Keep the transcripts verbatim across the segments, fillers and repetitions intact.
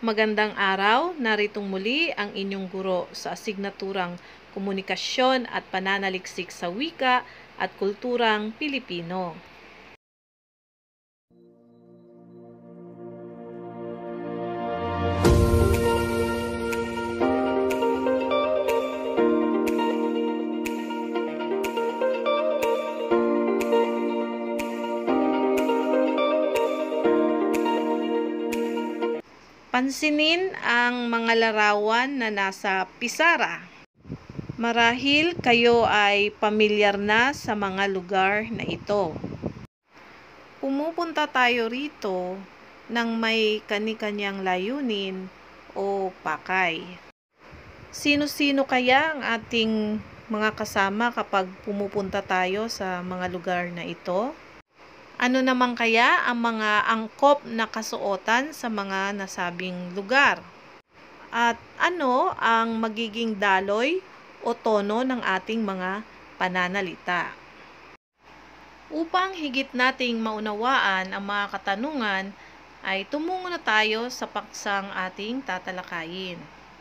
Magandang araw, naritong muli ang inyong guro sa asignaturang Komunikasyon at Pananaliksik sa Wika at Kulturang Pilipino. Pansinin ang mga larawan na nasa pisara. Marahil kayo ay pamilyar na sa mga lugar na ito. Pumupunta tayo rito nang may kani-kanyang layunin o pakay. Sino-sino kaya ang ating mga kasama kapag pumupunta tayo sa mga lugar na ito? Ano naman kaya ang mga angkop na kasuotan sa mga nasabing lugar? At ano ang magiging daloy o tono ng ating mga pananalita? Upang higit nating maunawaan ang mga katanungan, ay tumungo na tayo sa paksang ating tatalakayin.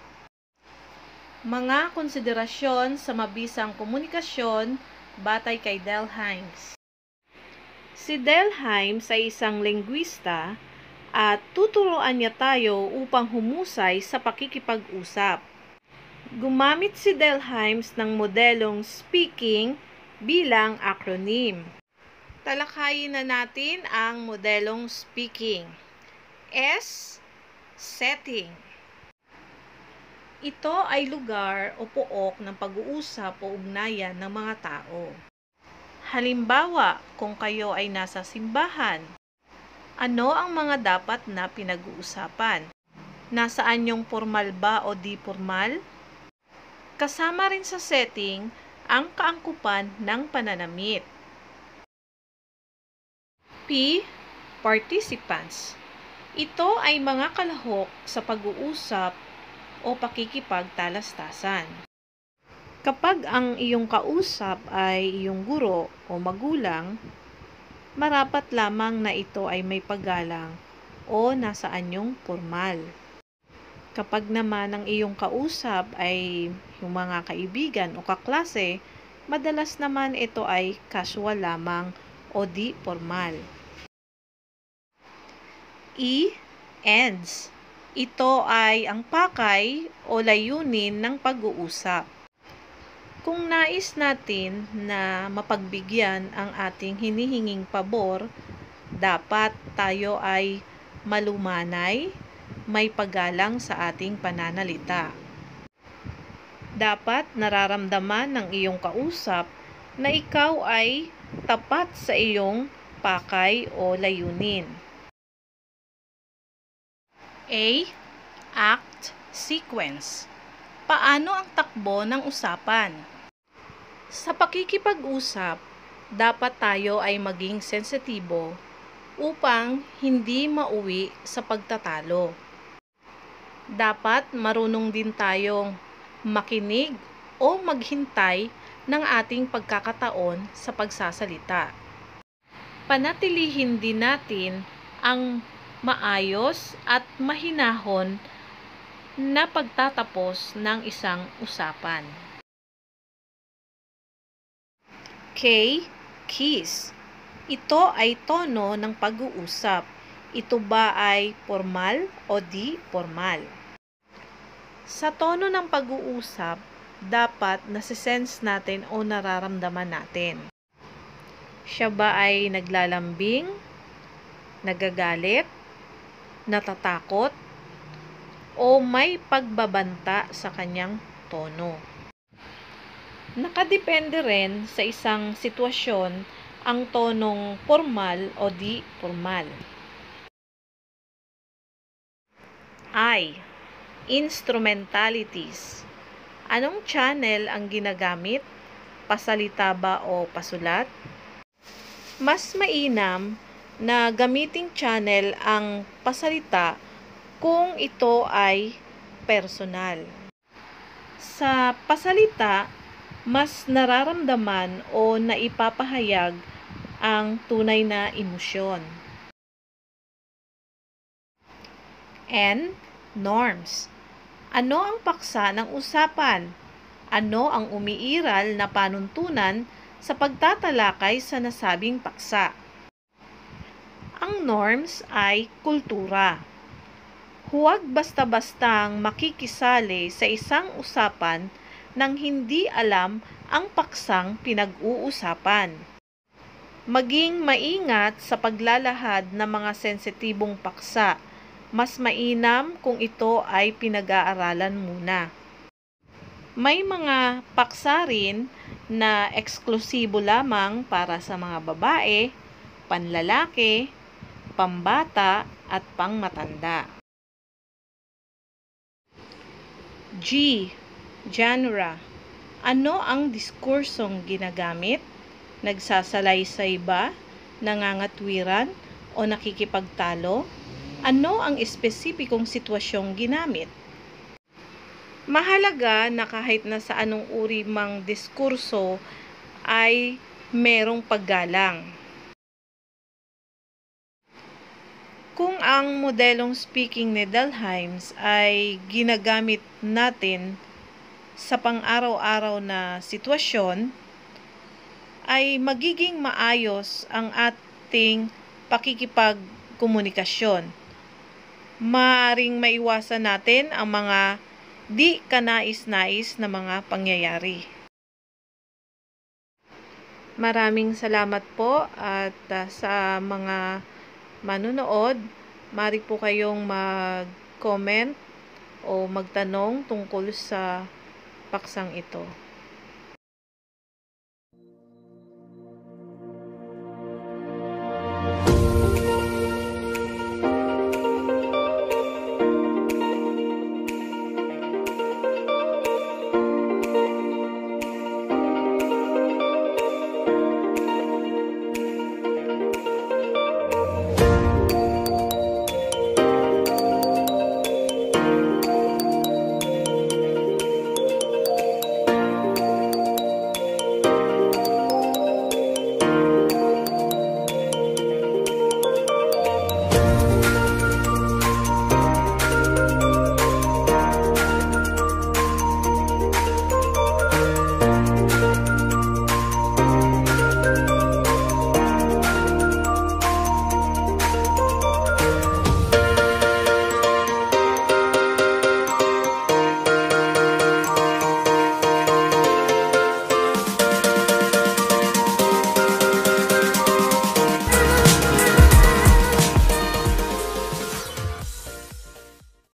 Mga konsiderasyon sa mabisang komunikasyon batay kay Del Hymes. Si Del Hymes ay isang linguista at tuturuan niya tayo upang humusay sa pakikipag-usap. Gumamit si Del Hymes ng modelong speaking bilang acronym. Talakayin na natin ang modelong speaking. S. Setting. Ito ay lugar o pook ng pag-uusap o ugnayan ng mga tao. Halimbawa, kung kayo ay nasa simbahan, ano ang mga dapat na pinag-uusapan? Nasaan yung formal ba o di formal? Kasama rin sa setting ang kaangkupan ng pananamit. P. Participants. Ito ay mga kalahok sa pag-uusap o pakikipagtalastasan. Kapag ang iyong kausap ay iyong guro o magulang, marapat lamang na ito ay may paggalang o nasa anyong formal. Kapag naman ang iyong kausap ay yung mga kaibigan o kaklase, madalas naman ito ay casual lamang o di formal. E. Ends. Ito ay ang pakay o layunin ng pag-uusap. Kung nais natin na mapagbigyan ang ating hinihinging pabor, dapat tayo ay malumanay, may paggalang sa ating pananalita. Dapat nararamdaman ng iyong kausap na ikaw ay tapat sa iyong pakay o layunin. A. Act Sequence. Paano ang takbo ng usapan? Sa pakikipag-usap, dapat tayo ay maging sensitibo upang hindi mauwi sa pagtatalo. Dapat marunong din tayong makinig o maghintay ng ating pagkakataon sa pagsasalita. Panatilihin din natin ang maayos at mahinahon na pagtatapos ng isang usapan. K. Keys. Ito ay tono ng pag-uusap. Ito ba ay formal o di formal? Sa tono ng pag-uusap, dapat nasisense natin o nararamdaman natin. Siya ba ay naglalambing, nagagalit, natatakot, o may pagbabanta sa kanyang tono? Nakadepende rin sa isang sitwasyon ang tonong formal o di formal. I. Instrumentalities. Anong channel ang ginagamit? Pasalita ba o pasulat? Mas mainam na gamiting channel ang pasalita kung ito ay personal. Sa pasalita, mas nararamdaman o naipapahayag ang tunay na emosyon. N. Norms. Ano ang paksa ng usapan? Ano ang umiiral na panuntunan sa pagtatalakay sa nasabing paksa? Ang norms ay kultura. Huwag basta-bastang makikisali sa isang usapan nang hindi alam ang paksang pinag-uusapan. Maging maingat sa paglalahad ng mga sensitibong paksa. Mas mainam kung ito ay pinag-aaralan muna. May mga paksa rin na eksklusibo lamang para sa mga babae, panlalaki, pambata at pangmatanda. G. Genre. Ano ang diskursong ginagamit? Nagsasalaysay ba? Nangangatwiran? O nakikipagtalo? Ano ang espesipikong sitwasyong ginamit? Mahalaga na kahit na sa anong uri mang diskurso ay merong paggalang. Kung ang modelong speaking ni Delheims ay ginagamit natin sa pang-araw-araw na sitwasyon, ay magiging maayos ang ating pakikipagkomunikasyon. Maaring maiwasan natin ang mga di kanais-nais na mga pangyayari. Maraming salamat po at uh, sa mga manunood, maaari po kayong mag-comment o magtanong tungkol sa paksang ito.